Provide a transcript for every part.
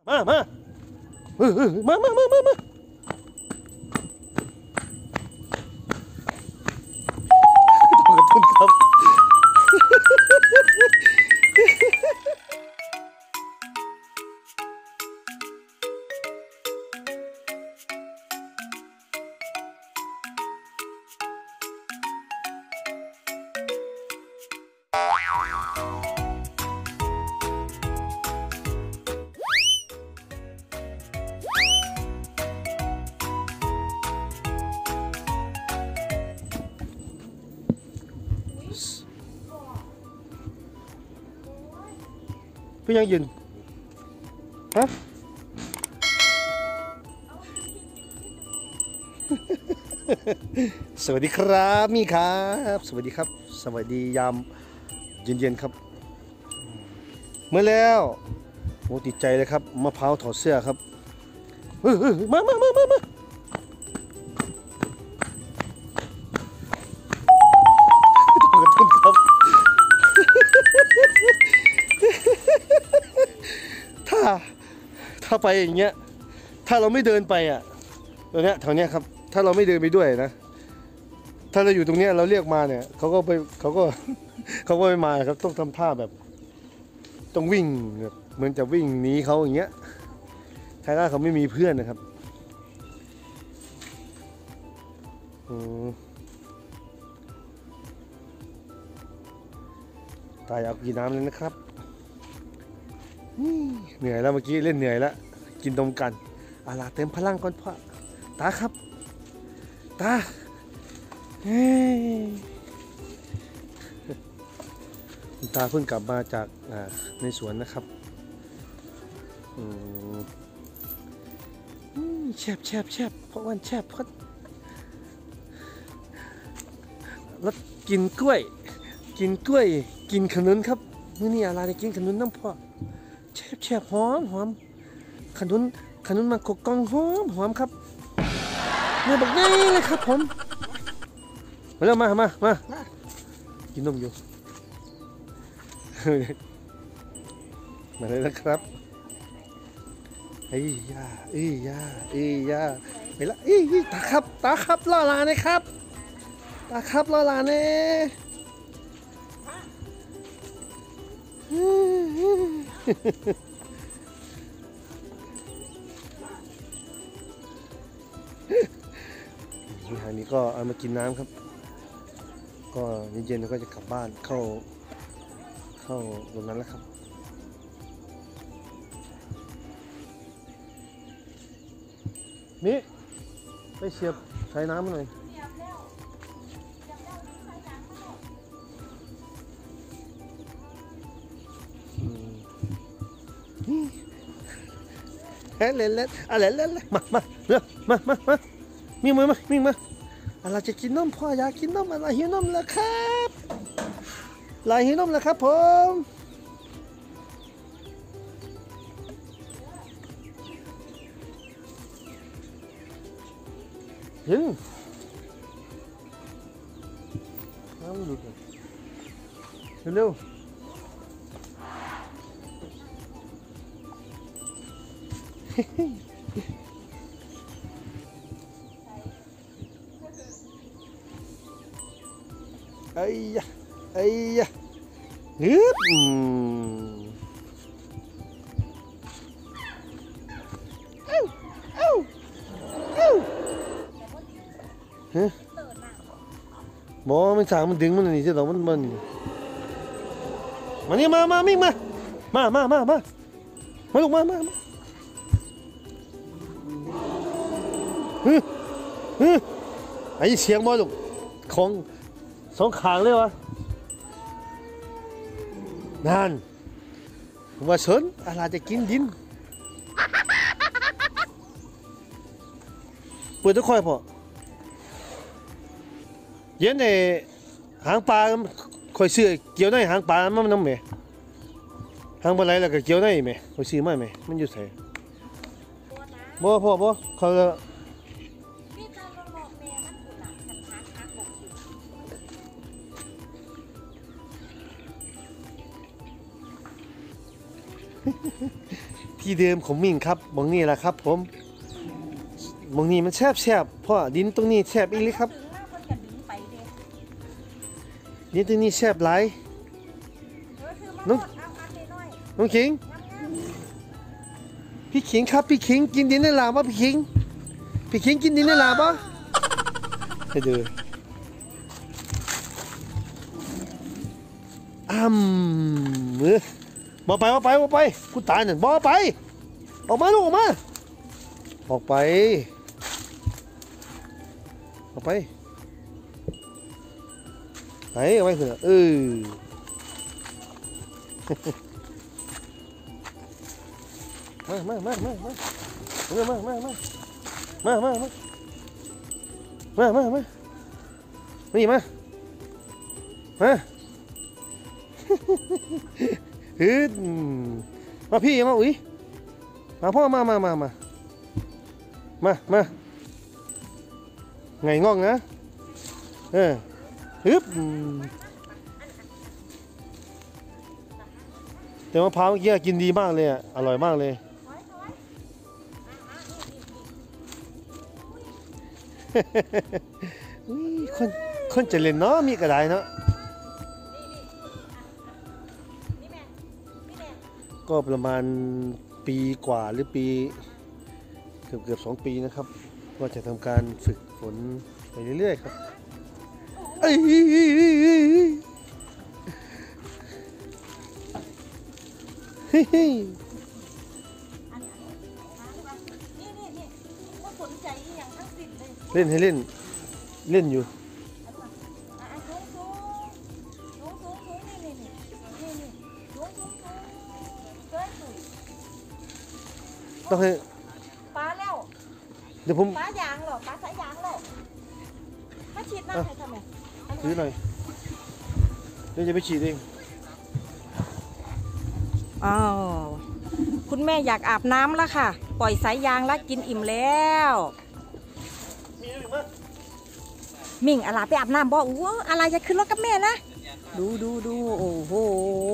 มาขอบคุณครับพี่ยังยืนฮะสวัสดีครับมี่ครับสวัสดีครับสวัสดียามเย็นๆครับเมื่อแล้วโอ้ติดใจเลยครับมะพร้าวถอดเสื้อครับมาขอบคุณครับถ้าไปอย่างเงี้ยถ้าเราไม่เดินไปอ่ะตรงเนี้ยแถวเนี้ยครับถ้าเราไม่เดินไปด้วยนะถ้าเราอยู่ตรงเนี้ยเราเรียกมาเนี่ยเขาก็ไม่มาครับต้องทำท่าแบบต้องวิ่งแบบเหมือนจะวิ่งหนีเขาอย่างเงี้ยถ้าเขาไม่มีเพื่อนนะครับตายอยากกินน้ำเลยนะครับเหนื่อยแล้วเมื่อกี้เล่นเหนื่อยแล้วกินนมกันอาลาเต็มพลังก่อนพ่อตาครับตาคุณตาเพิ่งกลับมาจากในสวนนะครับแช่บเพราะวันแช่บเพราะแล้วกินกล้วยกินขนุนครับมื้อนี้อาลาได้กินขนุนน้ำพ่อแช่บหอมขนุนมากกองหอมครับเนื้อบักใหญ่เลยครับผมมาแล้วมากินนมอยู่มาเลยนะครับเอ้ยาไปละตาครับล่อลาเนี่ยครับตาครับล่อลาเนี่ยทางนี้ก็เอามากินน้ำครับก็เย็นๆแล้วก็จะกลับบ้านเข้าตรงนั้นแล้วครับนี่ไปเสียบใช้น้ำมาหน่อยเล่นอะไรเล่นมาเร็วมาวิ่งมาอะไรจะกินนมพ่ออยากกินนมอะไรหิวนมแล้วครับลายหิวนมแล้วครับผมยิงน้ำดูกันเร็วไอ้ยะฮึบฮะบอมันสั่งมันดึงมันนี่ใช่หรอมันมานี่มามิ่งมาลูกมาไอ้เสียงบอลูกของสองขางเลยวะนั่นว่าสนอะไรจะกินดินเปิดตะค่อยพอเย็นในหางปลาคอยซื้อเกี่ยวในหางปลามันน้ำไหมหางปลาไหลแล้วก็เกี่ยวในไหมคอยซื้อมาไหมมันอยู่ใส่บ่พ่อเขาที่เดิมของมิ่งครับมองนี่แหละครับผมมองนี่มันแซบเพราะดินตรงนี้แซบอีกเลยครับดินตรงนี้แซบหลายน้องขิงพี่ขิงครับพี่ขิงกินดินในลาบ่พี่ขิงกินดินในลาบ่ให้ดูบ่ไปกูตายนั่นบ่ไปออกมาลูกออกมาออกไปเอาไปเถอะมานี่มามาพี่มาอุ้ยมาพ่อมาไงง่องนะแต่มะพร้าวเมื่อกี้กินดีมากเลยอร่อยมากเลยคนจะเล่นเนาะมีกระไดเนาะก็ประมาณปีกว่าหรือปีเกือบ2 ปีนะครับก็จะทำการฝึกฝนไปเรื่อยๆครับเล่นให้เล่นอยู่ต้องให้ปลาแล้วเดี๋ยวผมปลายางหรอปลาสายยางหรอมาฉีดน้ำให้ทำไมซื้อหน่อยเดี๋ยวจะไปฉีดเองอ้าวคุณแม่อยากอาบน้ำแล้วค่ะปล่อยสายยางแล้วกินอิ่มแล้วมิ่งอะไรไปอาบน้ำบ่อู้อะไรจะขึ้นรถกับแม่นะดูโอ้โห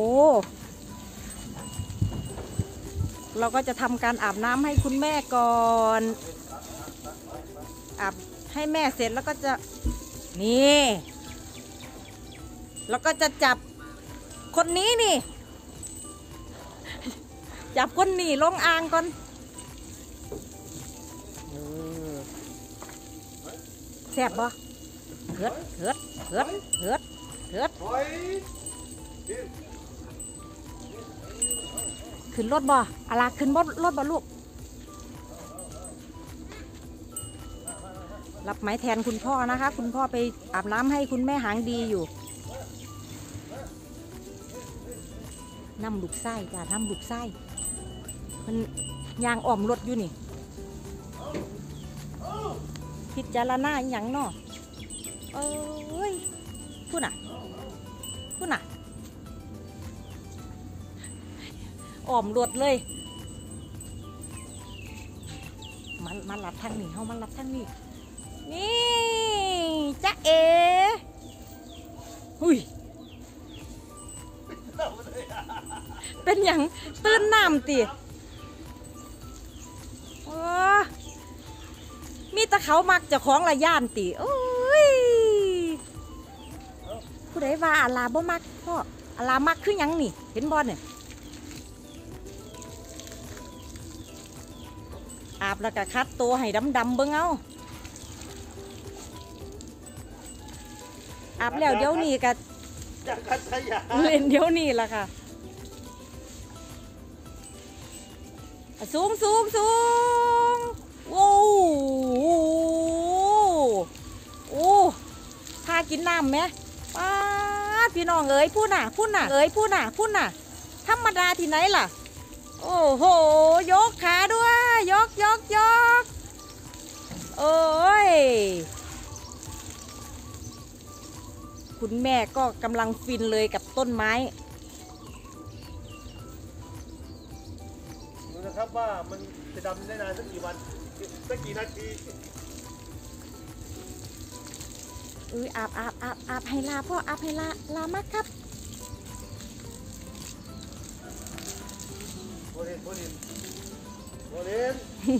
เราก็จะทำการอาบน้ำให้คุณแม่ก่อนอาบให้แม่เสร็จแล้วก็จะนี่แล้วก็จะจับคนนี้นี่จับคนนี้ลงอ่างก่อนแซ่บบ่เฮ็ดขึ้นรถบ่อะไรขึ้นรถบ่ลูกรับไม้แทนคุณพ่อนะคะคุณพ่อไปอาบน้ำให้คุณแม่หางดีอยู่น้ำลูกไส้จ้ะน้ำลูกไส้มันยางอ่อมรถอยู่นี่พิจารณาอย่างเนาะเอ้ยพูดน่ะอ่อมรถเลยมันรับทางนี้มันรับทางนี้นี่จ๊ะเอหุยเป็นอย่างตื่นน้ำตีมีตะเขามักจะของละย่านตีโอ้ยผู้ใดว่าอาลาบ่มักพ่ออาลามักคือยังนี่เห็นบอลเนี่ยอาบแล้วก็คัดตัวให้ดำเบิ่งเอาอาบแล้วเดี๋ยวนี้ก็เล่นเดี๋ยวนี้ล่ะค่ะสูงโอ้พากินน้ำไหมป้าพี่น้องเอ๋ยพูดน่ะธรรมดาที่ไหนล่ะโอ้โหยกขาด้วยยกโอ้ยคุณแม่ก็กำลังฟินเลยกับต้นไม้ดูนะครับว่ามันจะดำได้นานสักกี่วันสักกี่นาทีอาบให้ลาพ่ออาบให้ลามากครับโมเล่น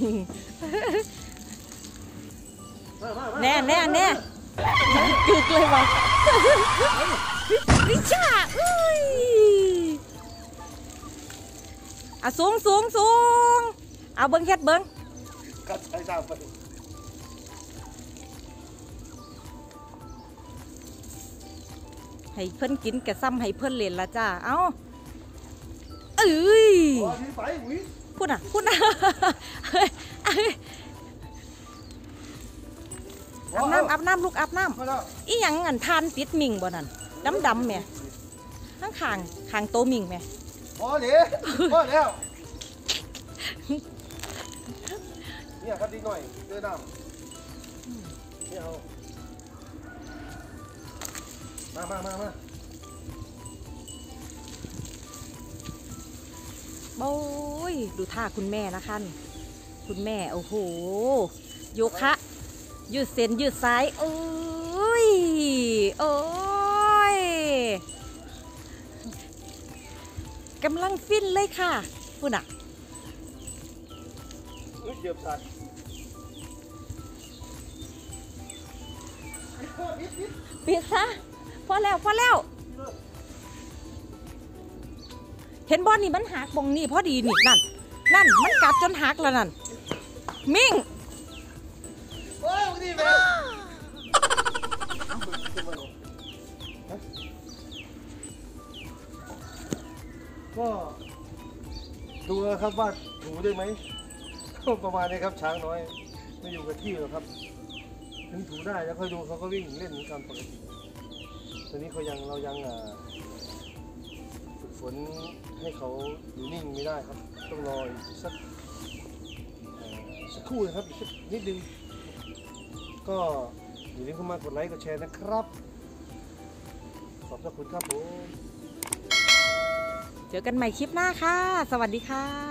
แน่กึกเลยว่ะวิชาอุ้ยอ่ะสูงเอาเบิ้งเฮ็ดเบิ้งกัดใช้ชาไปให้เพิ่นกินกะซ้ำให้เพิ่นเล่นละจ้าเอ้าเอ้ยไปหุยพูดน่ะอาบน้ำลูกอาบน้ำอีหยังอันทานติดมิ่งบ่นั่นดำแม่ข้างโตมิ่งแม่พอแล้วเนี่ยครับดีหน่อยเจอดำนี่เอามาโอ้ยดูท่าคุณแม่นะคะคุณแม่โอ้โหโยคะยืดเส้นยืดสายโอ้ยกำลังฟินเลยค่ะคุณอ่ะเหยียบสัตว์ปิดซะพอแล้วเห็นบอลนี่มันหักบงนี่พอดีนี่นั่นมันกัดจนหักแล้วนั่นมิ่งโอ้ยนี่แม่ก็ดูนะครับว่าถูได้ไหมประมาณนี้ครับช้างน้อยไม่อยู่กับที่หรอกครับถึงถูได้แล้วค่อยดูเขาก็วิ่งเล่นเหมือนกันปกติตอนนี้เรายังฝึกฝนให้เขาอยู่นิ่งไม่ได้ครับต้องรออีกสักครู่นะครับอีกนิดนึงก็อย่าลืมเข้ามากดไลค์กดแชร์นะครับขอบพระคุณครับผมเจอกันใหม่คลิปหน้าค่ะสวัสดีค่ะ